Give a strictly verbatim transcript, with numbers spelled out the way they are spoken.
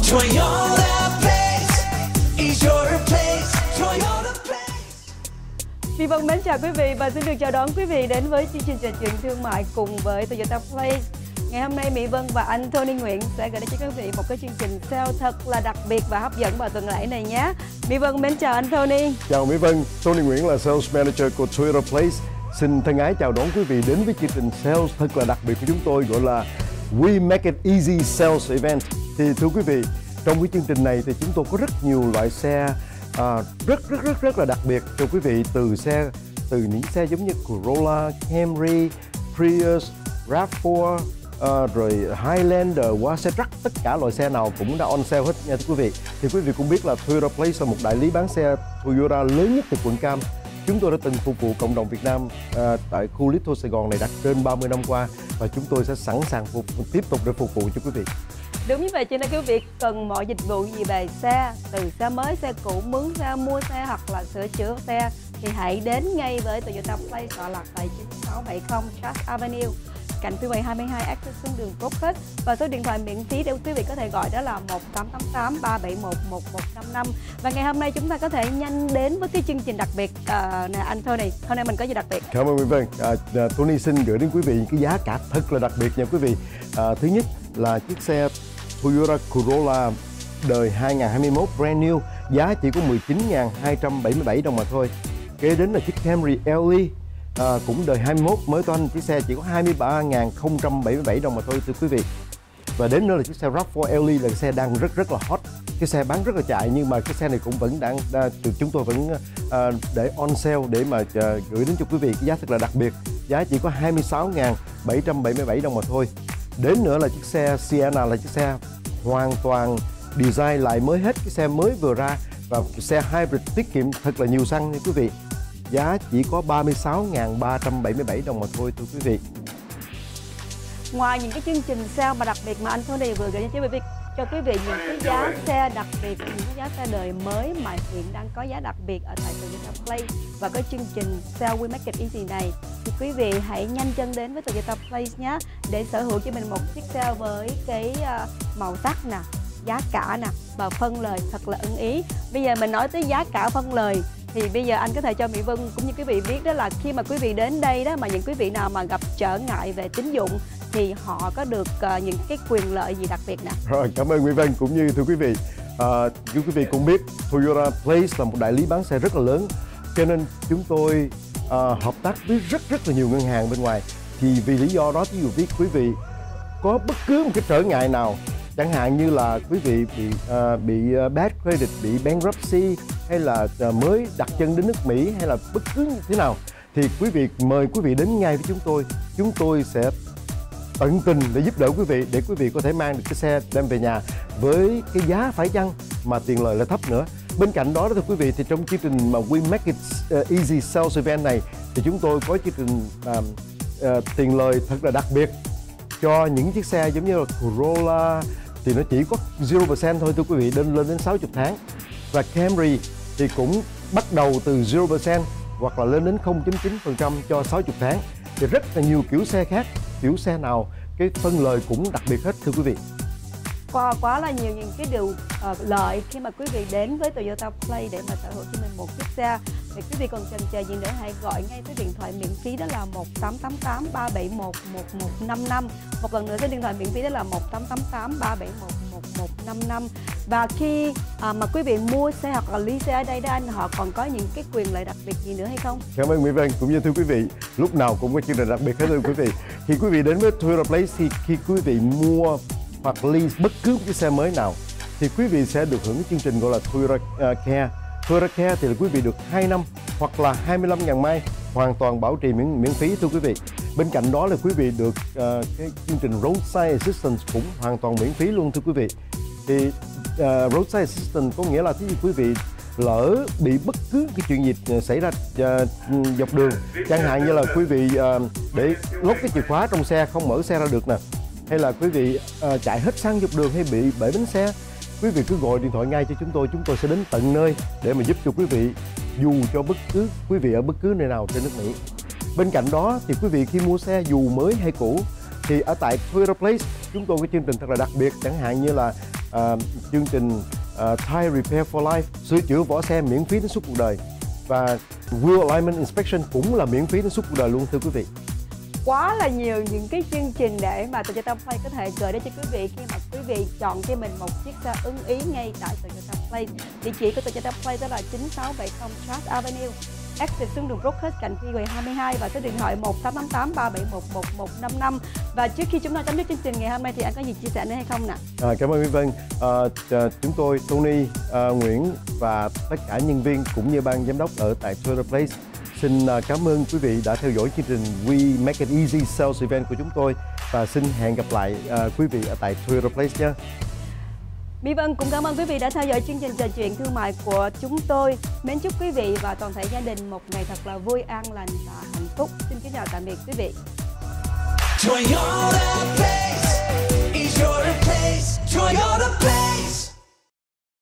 Toyota Place is your place. Toyota Place. Phi Vân mến chào quý vị và xin được chào đón quý vị đến với chương trình trò chuyện thương mại cùng với Toyota Place. Ngày hôm nay Mỹ Vân và anh Tony Nguyễn sẽ gửi đến cho quý vị một cái chương trình sale thật là đặc biệt và hấp dẫn vào tuần lễ này nhé. Mỹ Vân mến chào anh Tony. Chào Mỹ Vân, Tony Nguyễn là Sales Manager của Toyota Place. Xin thân ái chào đón quý vị đến với chương trình sales thật là đặc biệt của chúng tôi gọi là We Make It Easy Sales Event. Thì thưa quý vị, trong cái chương trình này thì chúng tôi có rất nhiều loại xe à, rất rất rất rất là đặc biệt cho quý vị, từ xe từ những xe giống như Corolla, Camry, Prius, ráp bốn, à, rồi Highlander, qua xe truck, tất cả loại xe nào cũng đã on sale hết nha thưa quý vị. Thì quý vị cũng biết là Toyota Place là một đại lý bán xe Toyota lớn nhất từ quận Cam. Chúng tôi đã từng phục vụ cộng đồng Việt Nam à, tại khu Little Sài Gòn này đã trên ba mươi năm qua, và chúng tôi sẽ sẵn sàng phục, tiếp tục để phục vụ cho quý vị. Đúng như vậy, cho nên quý vị cần mọi dịch vụ gì về xe, từ xe mới, xe cũ, mướn xe, mua xe hoặc là sửa chữa xe thì hãy đến ngay với Toyota Place, tọa lạc tại chín sáu bảy không Charles Avenue, cạnh Freeway hai mươi hai access xuống đường Brooklyn, và số điện thoại miễn phí để quý vị có thể gọi đó là một tám tám tám ba bảy một một một năm năm. Và ngày hôm nay chúng ta có thể nhanh đến với cái chương trình đặc biệt uh, nè anh Tony. Hôm nay mình có gì đặc biệt? Cảm ơn quý vị. À, Tony xin gửi đến quý vị cái giá cả thật là đặc biệt nha quý vị. À, thứ nhất là chiếc xe Toyota Corolla đời hai nghìn không trăm hai mươi mốt brand new, giá chỉ có mười chín nghìn hai trăm bảy mươi bảy đồng mà thôi. Kế đến là chiếc Camry L E à, cũng đời hai mươi mốt mới toanh, chiếc xe chỉ có hai mươi ba nghìn không trăm bảy mươi bảy đồng mà thôi thưa quý vị. Và đến nữa là chiếc xe ráp bốn L E là cái xe đang rất rất là hot. Cái xe bán rất là chạy, nhưng mà cái xe này cũng vẫn đang chúng tôi vẫn uh, để on sale để mà uh, gửi đến cho quý vị cái giá thật là đặc biệt, giá chỉ có hai mươi sáu nghìn bảy trăm bảy mươi bảy đồng mà thôi. Đến nữa là chiếc xe Sienna, là chiếc xe hoàn toàn design lại mới hết, cái xe mới vừa ra, và xe hybrid tiết kiệm thật là nhiều xăng nha quý vị. Giá chỉ có ba mươi sáu nghìn ba trăm bảy mươi bảy đồng mà thôi thưa quý vị. Ngoài những cái chương trình sale mà đặc biệt mà anh Tony vừa gửi cho quý vị, cho quý vị những cái giá xe đặc biệt, những cái giá xe đời mới mà hiện đang có giá đặc biệt ở tại Toyota Place và cái chương trình sale We Make It Easy này, thì quý vị hãy nhanh chân đến với Toyota Place nhé, để sở hữu cho mình một chiếc xe với cái màu sắc nè, giá cả nè và phân lời thật là ưng ý. Bây giờ mình nói tới giá cả phân lời thì bây giờ anh có thể cho Mỹ Vân cũng như quý vị biết đó là khi mà quý vị đến đây đó, mà những quý vị nào mà gặp trở ngại về tín dụng thì họ có được uh, những cái quyền lợi gì đặc biệt nè. Rồi, cảm ơn Mỹ Vân. Cũng như thưa quý vị, uh, như quý vị cũng biết, Toyota Place là một đại lý bán xe rất là lớn, cho nên chúng tôi uh, hợp tác với rất rất là nhiều ngân hàng bên ngoài. Thì vì lý do đó, ví dụ với quý vị có bất cứ một cái trở ngại nào, chẳng hạn như là quý vị bị uh, bị bad credit, bị bankruptcy, hay là uh, mới đặt chân đến nước Mỹ, hay là bất cứ như thế nào, thì quý vị mời quý vị đến ngay với chúng tôi. Chúng tôi sẽ tận tình để giúp đỡ quý vị, để quý vị có thể mang được cái xe đem về nhà với cái giá phải chăng mà tiền lời lại thấp nữa. Bên cạnh đó, thưa quý vị, thì trong chương trình mà We Make It Easy Sales Event này thì chúng tôi có chương trình uh, uh, tiền lời thật là đặc biệt cho những chiếc xe giống như là Corolla thì nó chỉ có zero percent thôi thưa quý vị, đến lên đến sáu mươi tháng. Và Camry thì cũng bắt đầu từ zero percent hoặc là lên đến không phẩy chín phần trăm cho sáu mươi tháng. Thì rất là nhiều kiểu xe khác, kiểu xe nào cái phân lời cũng đặc biệt hết thưa quý vị. Quá, quá là nhiều những cái điều uh, lợi khi mà quý vị đến với Toyota Place để mà sở hữu cho mình một chiếc xe. Thì quý vị còn chần chờ gì nữa, hãy gọi ngay số điện thoại miễn phí đó là một tám tám tám ba bảy một một một năm năm. Một lần nữa số điện thoại miễn phí đó là một tám tám tám ba bảy một một một năm năm. Và khi uh, mà quý vị mua xe hoặc là lease xe ở đây đó anh, họ còn có những cái quyền lợi đặc biệt gì nữa hay không? Cảm ơn Mỹ Vân. Cũng như thưa quý vị, lúc nào cũng có chương trình đặc biệt hết thưa quý vị. Khi quý vị đến với Toyota Place thì khi quý vị mua hoặc lease bất cứ một cái xe mới nào thì quý vị sẽ được hưởng cái chương trình gọi là Toyota uh, Care. Toyota Care thì là quý vị được hai năm hoặc là hai mươi lăm ngàn mai hoàn toàn bảo trì miễn miễn phí thưa quý vị. Bên cạnh đó là quý vị được uh, cái chương trình Roadside Assistance cũng hoàn toàn miễn phí luôn thưa quý vị. Thì uh, Roadside Assistance có nghĩa là thí dụ quý vị lỡ bị bất cứ cái chuyện gì xảy ra uh, dọc đường, chẳng hạn như là quý vị uh, để lốt cái chìa khóa trong xe không mở xe ra được nè, hay là quý vị uh, chạy hết xăng dọc đường hay bị bể bánh xe, quý vị cứ gọi điện thoại ngay cho chúng tôi, chúng tôi sẽ đến tận nơi để mà giúp cho quý vị, dù cho bất cứ quý vị ở bất cứ nơi nào trên nước Mỹ. Bên cạnh đó thì quý vị khi mua xe dù mới hay cũ thì ở tại Toyota Place chúng tôi có chương trình thật là đặc biệt, chẳng hạn như là à, chương trình à, Tire Repair for Life, sửa chữa vỏ xe miễn phí đến suốt cuộc đời, và Wheel Alignment Inspection cũng là miễn phí đến suốt cuộc đời luôn thưa quý vị. Quá là nhiều những cái chương trình để mà Toyota Play có thể gửi đến cho quý vị khi mà quý vị chọn cho mình một chiếc xe ưng ý ngay tại Toyota Play. Địa chỉ của Toyota Play đó là chín sáu bảy không Charles Avenue, exit xuống đường Brookhurst cạnh Freeway hai mươi hai, và số điện thoại một tám tám tám ba bảy một một một năm năm. Và trước khi chúng ta chấm dứt chương trình ngày hôm nay thì anh có gì chia sẻ nữa hay không nè? À, cảm ơn Mỹ Vân. À, chúng tôi Tony, à, Nguyễn và tất cả nhân viên cũng như ban giám đốc ở tại Toyota Place xin à, cảm ơn quý vị đã theo dõi chương trình We Make It Easy Sales Event của chúng tôi, và xin hẹn gặp lại à, quý vị ở tại Toyota Place nhé. Mỹ Vân cũng cảm ơn quý vị đã theo dõi chương trình trò chuyện thương mại của chúng tôi. Mến chúc quý vị và toàn thể gia đình một ngày thật là vui, an lành và hạnh phúc. Xin kính chào tạm biệt quý vị. Toyota Place is your place. Toyota